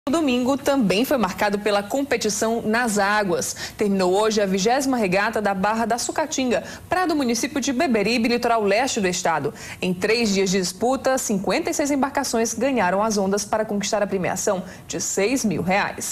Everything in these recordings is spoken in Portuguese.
O domingo também foi marcado pela competição nas águas. Terminou hoje a 20ª regata da Barra da Sucatinga, praia do município de Beberibe, litoral leste do estado. Em 3 dias de disputa, 56 embarcações ganharam as ondas para conquistar a premiação de R$6 mil.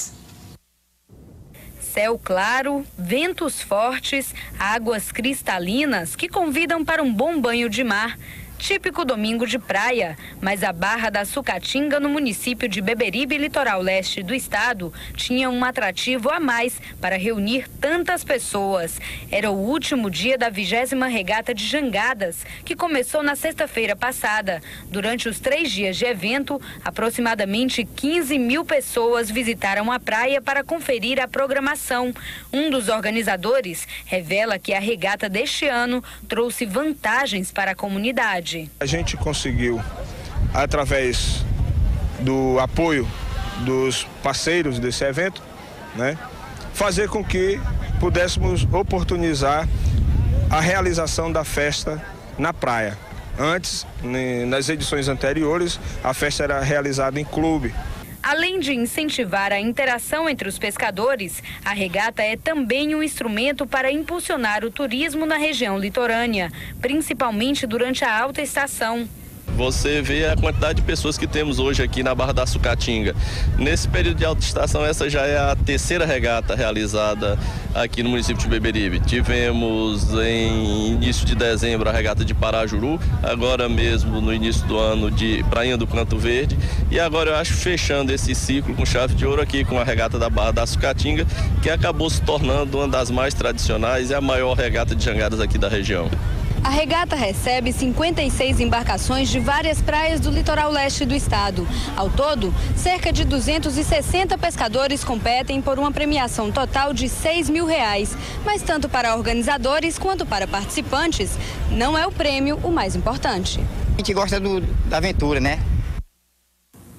Céu claro, ventos fortes, águas cristalinas que convidam para um bom banho de mar. Típico domingo de praia, mas a Barra da Sucatinga, no município de Beberibe, litoral leste do estado, tinha um atrativo a mais para reunir tantas pessoas. Era o último dia da 20ª regata de jangadas, que começou na sexta-feira passada. Durante os 3 dias de evento, aproximadamente 15 mil pessoas visitaram a praia para conferir a programação. Um dos organizadores revela que a regata deste ano trouxe vantagens para a comunidade. A gente conseguiu, através do apoio dos parceiros desse evento, fazer com que pudéssemos oportunizar a realização da festa na praia. Antes, nas edições anteriores, a festa era realizada em clube. Além de incentivar a interação entre os pescadores, a regata é também um instrumento para impulsionar o turismo na região litorânea, principalmente durante a alta estação. Você vê a quantidade de pessoas que temos hoje aqui na Barra da Sucatinga. Nesse período de alta estação, essa já é a 3ª regata realizada aqui no município de Beberibe. Tivemos em início de dezembro a regata de Parajuru, agora mesmo no início do ano de Prainha do Canto Verde, e agora eu acho fechando esse ciclo com chave de ouro aqui com a regata da Barra da Sucatinga, que acabou se tornando uma das mais tradicionais e a maior regata de jangadas aqui da região. A regata recebe 56 embarcações de várias praias do litoral leste do estado. Ao todo, cerca de 260 pescadores competem por uma premiação total de R$6 mil. Mas tanto para organizadores quanto para participantes, não é o prêmio o mais importante. A gente gosta da aventura, né?